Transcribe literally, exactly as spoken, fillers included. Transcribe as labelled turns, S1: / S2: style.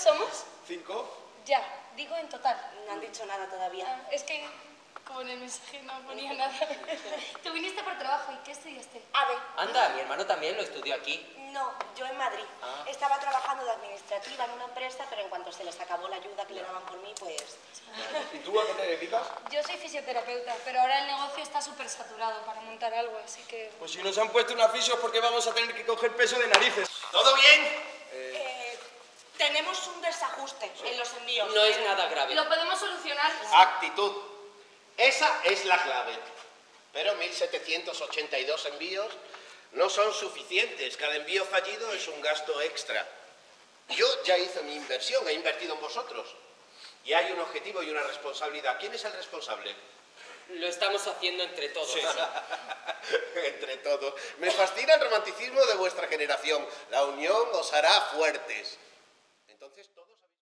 S1: somos?
S2: ¿Cinco?
S1: Ya, digo en total.
S3: No han dicho nada todavía.
S1: Ah, es que, como en el mensaje no ponía nada. Tú viniste por trabajo, ¿y qué estudiaste?
S3: A ver.
S4: Anda, mi hermano también lo estudió aquí.
S3: No, yo en Madrid.
S4: Ah.
S3: Estaba trabajando de administrativa en una empresa, pero en cuanto se les acabó la ayuda que le daban por mí, pues...
S2: ¿Y tú a qué te dedicas?
S1: Yo soy fisioterapeuta, pero ahora el negocio está súper saturado para montar algo, así que...
S2: Pues si nos han puesto una fisio es porque vamos a tener que coger peso de narices.
S5: ¿Todo bien?
S3: Eh, tenemos un desajuste en los envíos.
S4: No es nada grave.
S1: ¿Lo podemos solucionar?
S5: Actitud. Esa es la clave. Pero mil setecientos ochenta y dos envíos no son suficientes. Cada envío fallido es un gasto extra. Yo ya hice mi inversión, he invertido en vosotros. Y hay un objetivo y una responsabilidad. ¿Quién es el responsable?
S4: Lo estamos haciendo entre todos.
S5: Sí. Entre todos. Me fascina el romanticismo de vuestra generación. La unión os hará fuertes. Entonces todos...